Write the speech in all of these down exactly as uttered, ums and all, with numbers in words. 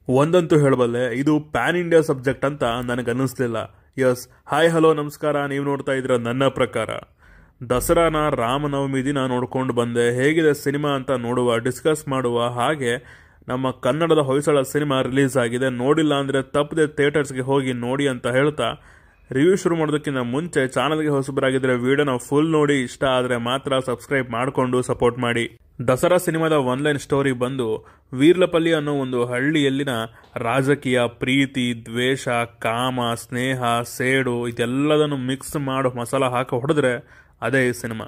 ಒಂದಂತೂ ಹೇಳಬಲ್ಲೆ, ಇದು ಪ್ಯಾನ್ ಇಂಡಿಯಾ ಸಬ್ಜೆಕ್ಟ್ ಅಂತ ನನಗೆ ಅನ್ನಿಸ್ಲಿಲ್ಲ. ಯಸ್, ಹಾಯ್ ಹಲೋ ನಮಸ್ಕಾರ. ನೀವು ನೋಡ್ತಾ ಇದ್ರ ನನ್ನ ಪ್ರಕಾರ. ದಸರಾನ ರಾಮನವಮಿ ದಿನ ನೋಡ್ಕೊಂಡು ಬಂದೆ. ಹೇಗಿದೆ ಸಿನಿಮಾ ಅಂತ ನೋಡುವ, ಡಿಸ್ಕಸ್ ಮಾಡುವ. ಹಾಗೆ ನಮ್ಮ ಕನ್ನಡದ ಹೊಯ್ಸಳ ಸಿನಿಮಾ ರಿಲೀಸ್ ಆಗಿದೆ. ನೋಡಿಲ್ಲ ಅಂದರೆ ತಪ್ಪದೆ ಥಿಯೇಟರ್ಸ್ಗೆ ಹೋಗಿ ನೋಡಿ ಅಂತ ಹೇಳ್ತಾ ರಿವ್ಯೂ ಶುರು ಮಾಡೋದಕ್ಕಿಂತ ಮುಂಚೆ ಚಾನಲ್ಗೆ ಹೊಸಬರಾಗಿದ್ದರೆ ವಿಡಿಯೋನ ಫುಲ್ ನೋಡಿ, ಇಷ್ಟ ಆದರೆ ಮಾತ್ರ ಸಬ್ಸ್ಕ್ರೈಬ್ ಮಾಡಿಕೊಂಡು ಸಪೋರ್ಟ್ ಮಾಡಿ. ದಸರಾ ಸಿನಿಮಾದ ಒನ್ಲೈನ್ ಸ್ಟೋರಿ ಬಂದು, ವೀರ್ಲಪಲ್ಲಿ ಅನ್ನೋ ಒಂದು ಹಳ್ಳಿಯಲ್ಲಿನ ರಾಜಕೀಯ, ಪ್ರೀತಿ, ದ್ವೇಷ, ಕಾಮ, ಸ್ನೇಹ, ಸೇಡು ಇದೆಲ್ಲದನ್ನು ಮಿಕ್ಸ್ ಮಾಡೋ ಮಸಾಲ ಹಾಕಿ ಹೊಡೆದ್ರೆ ಅದೇ ಈ ಸಿನಿಮಾ.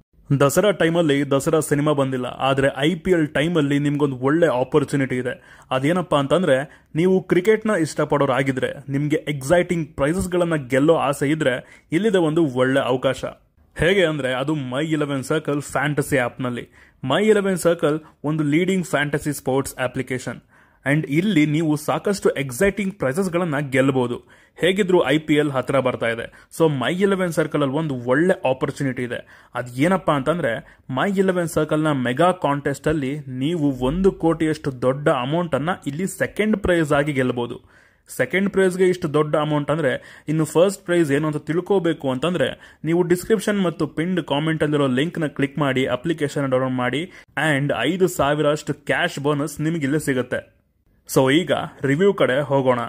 ದಸರಾ ಟೈಮಲ್ಲಿ ದಸರಾ ಸಿನಿಮಾ ಬಂದಿಲ್ಲ, ಆದರೆ ಐ ಪಿ ಎಲ್ ಟೈಮಲ್ಲಿ ನಿಮ್ಗೊಂದು ಒಳ್ಳೆ ಆಪರ್ಚುನಿಟಿ ಇದೆ. ಅದೇನಪ್ಪ ಅಂತಂದ್ರೆ, ನೀವು ಕ್ರಿಕೆಟ್ನ ಇಷ್ಟಪಡೋರಾಗಿದ್ರೆ, ನಿಮಗೆ ಎಕ್ಸೈಟಿಂಗ್ ಪ್ರೈಸಸ್ಗಳನ್ನು ಗೆಲ್ಲೋ ಆಸೆ ಇದ್ರೆ, ಇಲ್ಲಿದೆ ಒಂದು ಒಳ್ಳೆ ಅವಕಾಶ. ಹೇಗೆ ಅಂದರೆ, ಅದು ಮೈ ಇಲೆವೆನ್ ಸರ್ಕಲ್ ಫ್ಯಾಂಟಸಿ ಆ್ಯಪ್ನಲ್ಲಿ. ಮೈ ಇಲೆವೆನ್ ಸರ್ಕಲ್ ಒಂದು leading fantasy sports application. And ಇಲ್ಲಿ ನೀವು ಸಾಕಷ್ಟು ಎಕ್ಸೈಟಿಂಗ್ ಪ್ರೈಸಸ್ಗಳನ್ನು ಗೆಲ್ಲಬಹುದು. ಹೇಗಿದ್ರು ಐ ಪಿ ಎಲ್ ಹತ್ರ ಬರ್ತಾ ಇದೆ. ಸೊ ಮೈ ಇಲೆವೆನ್ ಸರ್ಕಲ್ ಅಲ್ಲಿ ಒಂದು ಒಳ್ಳೆ ಆಪರ್ಚುನಿಟಿ ಇದೆ. ಅದು ಏನಪ್ಪಾ ಅಂತಂದ್ರೆ, ಮೈ ಇಲೆವೆನ್ ಸರ್ಕಲ್ ನ ಮೆಗಾ ಕಾಂಟೆಸ್ಟ್ ಅಲ್ಲಿ ನೀವು ಒಂದು ಕೋಟಿಯಷ್ಟು ದೊಡ್ಡ ಅಮೌಂಟ್ ಅನ್ನ ಇಲ್ಲಿ ಸೆಕೆಂಡ್ ಪ್ರೈಸ್ ಆಗಿ ಗೆಲ್ಲಬಹುದು. ಸೆಕೆಂಡ್ ಪ್ರೈಸ್ಗೆ ಇಷ್ಟು ದೊಡ್ಡ ಅಮೌಂಟ್ ಅಂದ್ರೆ, ಇನ್ನು ಫಸ್ಟ್ ಪ್ರೈಸ್ ಏನು ಅಂತ ತಿಳ್ಕೋಬೇಕು ಅಂತಂದ್ರೆ, ನೀವು ಡಿಸ್ಕ್ರಿಪ್ಷನ್ ಮತ್ತು ಪಿನ್ಡ್ ಕಾಮೆಂಟ್ ಅಲ್ಲಿರೋ ಲಿಂಕ್ ನ ಕ್ಲಿಕ್ ಮಾಡಿ ಅಪ್ಲಿಕೇಶನ್ ಡೌನ್ಲೋಡ್ ಮಾಡಿ. ಅಂಡ್ ಐದು ಸಾವಿರ ಅಷ್ಟು ಕ್ಯಾಶ್ ಬೋನಸ್ ನಿಮಗೆ ಇಲ್ಲಿ ಸಿಗುತ್ತೆ. ಸೊ ಈಗ ರಿವ್ಯೂ ಕಡೆ ಹೋಗೋಣ.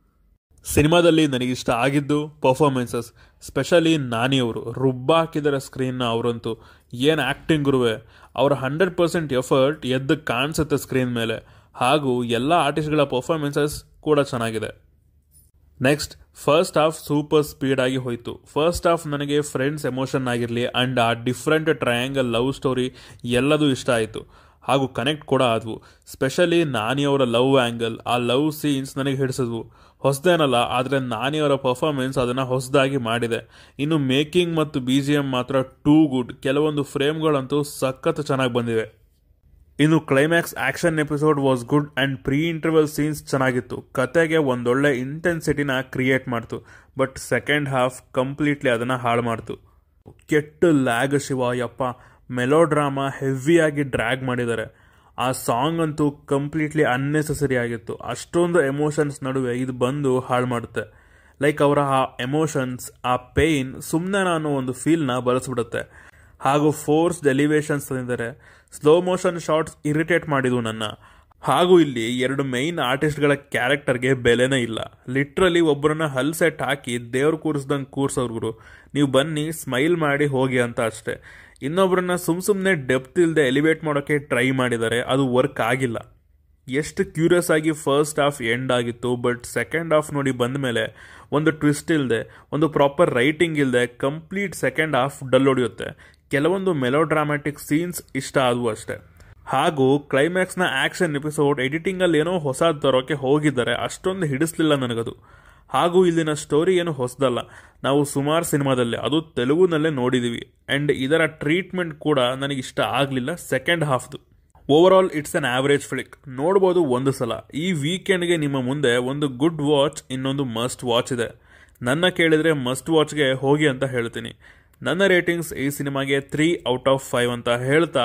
ಸಿನಿಮಾದಲ್ಲಿ ನನಗಿಷ್ಟ ಆಗಿದ್ದು ಪರ್ಫಾರ್ಮೆನ್ಸಸ್, ಸ್ಪೆಷಲಿ ನಾನಿ ಅವರು ರುಬ್ಬ ಹಾಕಿದರೆ ಸ್ಕ್ರೀನ್ನ. ಅವರಂತೂ ಏನು ಆ್ಯಕ್ಟಿಂಗ್ ಗುರುವೆ. ಅವರ ಹಂಡ್ರೆಡ್ ಪರ್ಸೆಂಟ್ ಎಫರ್ಟ್ ಎದ್ದು ಕಾಣಿಸುತ್ತೆ ಸ್ಕ್ರೀನ್ ಮೇಲೆ. ಹಾಗೂ ಎಲ್ಲ ಆರ್ಟಿಸ್ಟ್ಗಳ ಪರ್ಫಾರ್ಮೆನ್ಸಸ್ ಕೂಡ ಚೆನ್ನಾಗಿದೆ. Next, first half super speed ಆಗಿ ಹೋಯಿತು. ಫಸ್ಟ್ ಹಾಫ್ ನನಗೆ ಫ್ರೆಂಡ್ಸ್ ಎಮೋಷನ್ ಆಗಿರಲಿ ಅಂಡ್ ಆ ಡಿಫ್ರೆಂಟ್ ಟ್ರಯಾಂಗಲ್ ಲವ್ ಸ್ಟೋರಿ ಎಲ್ಲದೂ ಇಷ್ಟ ಆಯಿತು. ಹಾಗೂ ಕನೆಕ್ಟ್ ಕೂಡ ಆದವು. ಸ್ಪೆಷಲಿ ನಾನಿಯವರ ಲವ್ ಆ್ಯಂಗಲ್, ಆ ಲವ್ ಸೀನ್ಸ್ ನನಗೆ ಹಿಡಿಸಿದ್ವು. ಹೊಸದೇನಲ್ಲ, ಆದರೆ ನಾನಿಯವರ ಪರ್ಫಾರ್ಮೆನ್ಸ್ ಅದನ್ನು ಹೊಸದಾಗಿ ಮಾಡಿದೆ. ಇನ್ನು ಮೇಕಿಂಗ್ ಮತ್ತು ಬಿ ಜಿ ಎಮ್ ಮಾತ್ರ ಟೂ ಗುಡ್. ಕೆಲವೊಂದು ಫ್ರೇಮ್ಗಳಂತೂ ಸಖತ್ ಚೆನ್ನಾಗಿ ಬಂದಿವೆ. ಇನ್ನು climax action episode was good and pre interval scenes ಚೆನ್ನಾಗಿತ್ತು. ಕತೆಗೆ ಒಂದೊಳ್ಳೆ ಇಂಟೆನ್ಸಿಟಿನ ಕ್ರಿಯೇಟ್ ಮಾಡ್ತು. ಬಟ್ ಸೆಕೆಂಡ್ ಹಾಫ್ ಕಂಪ್ಲೀಟ್ಲಿ ಅದನ್ನು ಹಾಳು ಮಾಡ್ತು. ಕೆಟ್ಟ ಲ್ಯಾಗ್ ಶಿವ, ಯಪ್ಪ. ಮೆಲೋ ಡ್ರಾಮಾ ಹೆವಿಯಾಗಿ ಡ್ರ್ಯಾಗ್ ಮಾಡಿದ್ದಾರೆ. ಆ ಸಾಂಗ್ ಅಂತೂ ಕಂಪ್ಲೀಟ್ಲಿ ಅನ್ನೆಸೆಸರಿ ಆಗಿತ್ತು. ಅಷ್ಟೊಂದು ಎಮೋಷನ್ಸ್ ನಡುವೆ ಇದು ಬಂದು ಹಾಳು ಮಾಡುತ್ತೆ. ಲೈಕ್ ಅವರ ಆ ಎಮೋಷನ್ಸ್, ಆ ಪೇಯ್ನ್ ಸುಮ್ಮನೆ ಅನ್ನೋ ಒಂದು ಫೀಲ್ನ ಬರೆಸ್ಬಿಡುತ್ತೆ. ಹಾಗೂ ಫೋರ್ಸ್ಡ್ ಎಲಿವೇಶನ್ಸ್ ತಂದಿದ್ದಾರೆ. ಸ್ಲೋ ಮೋಷನ್ ಶಾರ್ಟ್ಸ್ ಇರಿಟೇಟ್ ಮಾಡಿದ್ವು ನನ್ನ. ಹಾಗೂ ಇಲ್ಲಿ ಎರಡು ಮೈನ್ ಆರ್ಟಿಸ್ಟ್ಗಳ ಕ್ಯಾರೆಕ್ಟರ್ಗೆ ಬೆಲೆನೇ ಇಲ್ಲ. ಲಿಟ್ರಲಿ ಒಬ್ಬರನ್ನ ಹಲ್ ಸೆಟ್ ಹಾಕಿ ದೇವ್ರು ಕೂರಿಸ್ದಂಗೆ ಕೂರ್ಸೋರ್ಗುರು, ನೀವು ಬನ್ನಿ ಸ್ಮೈಲ್ ಮಾಡಿ ಹೋಗಿ ಅಂತ ಅಷ್ಟೇ. ಇನ್ನೊಬ್ಬರನ್ನ ಸುಮ್ ಸುಮ್ಮನೆ ಡೆಪ್ತ್ ಇಲ್ಲದೆ ಎಲಿವೇಟ್ ಮಾಡೋಕ್ಕೆ ಟ್ರೈ ಮಾಡಿದ್ದಾರೆ, ಅದು ವರ್ಕ್ ಆಗಿಲ್ಲ. ಎಷ್ಟು ಕ್ಯೂರಿಯಸ್ ಆಗಿ ಫಸ್ಟ್ ಹಾಫ್ ಎಂಡ್ ಆಗಿತ್ತು. ಬಟ್ ಸೆಕೆಂಡ್ ಹಾಫ್ ನೋಡಿ ಬಂದ ಮೇಲೆ ಒಂದು ಟ್ವಿಸ್ಟ್ ಇಲ್ಲದೆ, ಒಂದು ಪ್ರಾಪರ್ ರೈಟಿಂಗ್ ಇಲ್ಲದೆ ಕಂಪ್ಲೀಟ್ ಸೆಕೆಂಡ್ ಹಾಫ್ ಡಲ್ ಹೊಡೆಯುತ್ತೆ. ಕೆಲವೊಂದು ಮೆಲೋ ಡ್ರಾಮ್ಯಾಟಿಕ್ ಸೀನ್ಸ್ ಇಷ್ಟ ಆದವು ಅಷ್ಟೇ. ಹಾಗೂ ಕ್ಲೈಮ್ಯಾಕ್ಸ್ನ ಆಕ್ಷನ್ ಎಪಿಸೋಡ್ ಎಡಿಟಿಂಗಲ್ಲಿ ಏನೋ ಹೊಸ ತರೋಕೆ ಹೋಗಿದ್ದಾರೆ, ಅಷ್ಟೊಂದು ಹಿಡಿಸ್ಲಿಲ್ಲ ನನಗದು. ಹಾಗೂ ಇಲ್ಲಿನ ಸ್ಟೋರಿ ಏನು ಹೊಸದಲ್ಲ, ನಾವು ಸುಮಾರು ಸಿನಿಮಾದಲ್ಲಿ, ಅದು ತೆಲುಗುನಲ್ಲೇ ನೋಡಿದ್ದೀವಿ. ಆ್ಯಂಡ್ ಇದರ ಟ್ರೀಟ್ಮೆಂಟ್ ಕೂಡ ನನಗಿಷ್ಟ ಆಗಲಿಲ್ಲ ಸೆಕೆಂಡ್ ಹಾಫ್ದು. Overall it's an average flick. ನೋಡ್ಬೋದು ಒಂದು ಸಲ. ಈ ವೀಕೆಂಡ್ಗೆ ನಿಮ್ಮ ಮುಂದೆ ಒಂದು ಗುಡ್ ವಾಚ್, ಇನ್ನೊಂದು ಮಸ್ಟ್ ವಾಚ್ ಇದೆ. ನನ್ನ ಕೇಳಿದರೆ ಮಸ್ಟ್ ವಾಚ್ಗೆ ಹೋಗಿ ಅಂತ ಹೇಳ್ತೀನಿ. ನನ್ನ ರೇಟಿಂಗ್ಸ್ ಈ ಸಿನಿಮಾಗೆ ತ್ರೀ ಔಟ್ ಆಫ್ ಫೈವ್ ಅಂತ ಹೇಳ್ತಾ,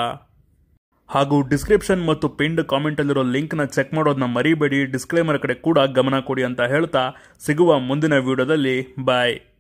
ಹಾಗೂ ಡಿಸ್ಕ್ರಿಪ್ಷನ್ ಮತ್ತು ಪಿನ್ಡ್ ಕಾಮೆಂಟಲ್ಲಿರೋ ಲಿಂಕ್ನ ಚೆಕ್ ಮಾಡೋದನ್ನ ಮರಿಬೇಡಿ. ಡಿಸ್ಕ್ಲೇಮರ್ ಕಡೆ ಕೂಡ ಗಮನ ಕೊಡಿ ಅಂತ ಹೇಳ್ತಾ, ಸಿಗುವ ಮುಂದಿನ ವಿಡಿಯೋದಲ್ಲಿ ಬಾಯ್.